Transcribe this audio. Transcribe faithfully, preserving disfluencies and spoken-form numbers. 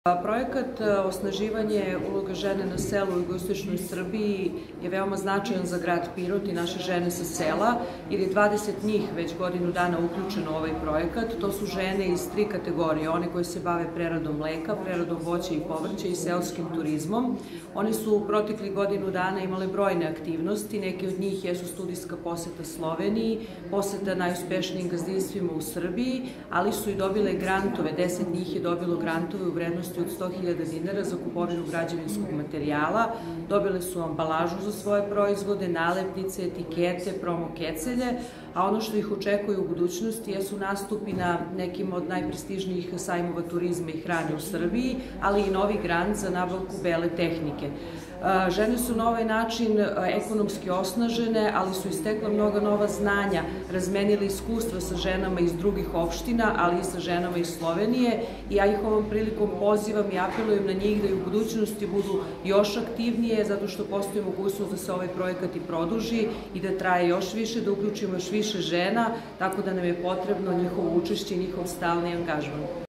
Projekat Osnaživanje uloga žene na selu u jugoistočnoj Srbiji je veoma značajan za grad Pirot i naše žene sa sela, jer je dvadeset njih već godinu dana uključeno u ovaj projekat. To su žene iz tri kategorije, one koje se bave preradom mleka, preradom voća i povrća i seoskim turizmom. One su u proteklih godinu dana imale brojne aktivnosti, neke od njih jesu studijska poseta Sloveniji, poseta najuspešnijim gazdinstvima u Srbiji, ali su i dobile grantove, deset njih je dobilo grantove u vrednosti od sto hiljada dinara za kupovinu građevinskog materijala, dobile su ambalažu za svoje proizvode, nalepnice, etikete, promo kecelje, a ono što ih očekuje u budućnosti jesu nastupi na nekim od najprestižnijih sajmova turizma i hrane u Srbiji, ali i novi grant za nabavku bele tehnike. Žene su na ovaj način ekonomski osnažene, ali su istekla mnoga nova znanja, razmenile iskustva sa ženama iz drugih opština, ali i sa ženama iz Slovenije, i ja ih ovom prilikom pozivam i apelujem na njih da i u budućnosti budu još aktivnije, zato što postoji mogućnost da se ovaj projekat i produži i da traje još više, da uključimo još više žena, tako da nam je potrebno njihovo učešće i njihov stalni angažman.